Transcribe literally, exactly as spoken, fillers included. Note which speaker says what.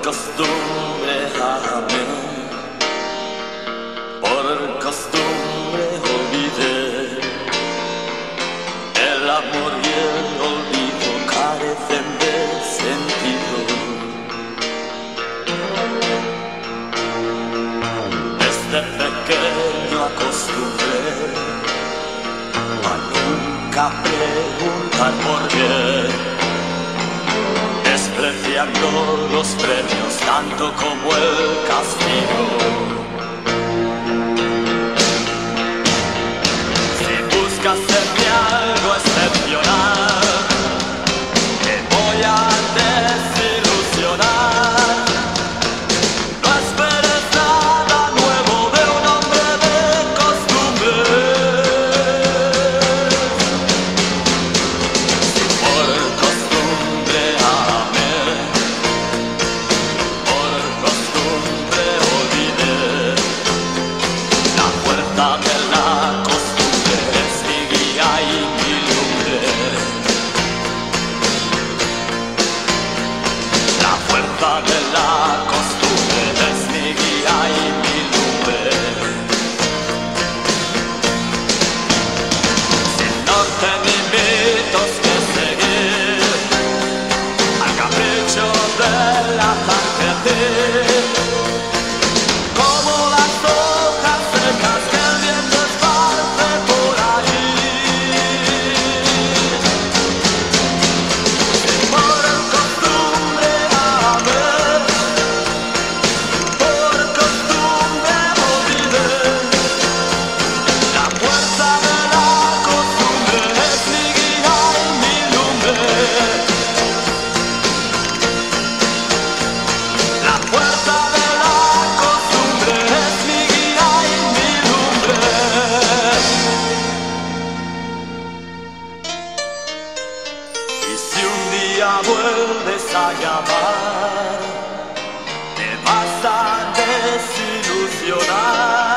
Speaker 1: costumbre, amé, por costumbre olvidé. El amor y el olvido carecen de sentido. Desde pequeño acostumbré a nunca preguntar por qué, despreciando los premios tanto como el castigo. Si buscas en mí algo excepcional, te voy a desilusionar. No esperes nada nuevo de un hombre de costumbres. Si por costumbre amé, por costumbre olvidé, la fuerza de la costumbre es mi guía y mi lumbre. La fuerza de la costumbre es mi guía y mi lumbre. Sin norte ni mitos que seguir, al capricho de la sangre, como las hojas secas que el viento esparce por ahí. Por costumbre amé, por costumbre olvidé, la fuerza de la costumbre es mi guía y mi lumbre. La fuerza de la costumbre es mi guía y mi lumbre. Y si un día vuelves a llamar, te vas a desilusionar.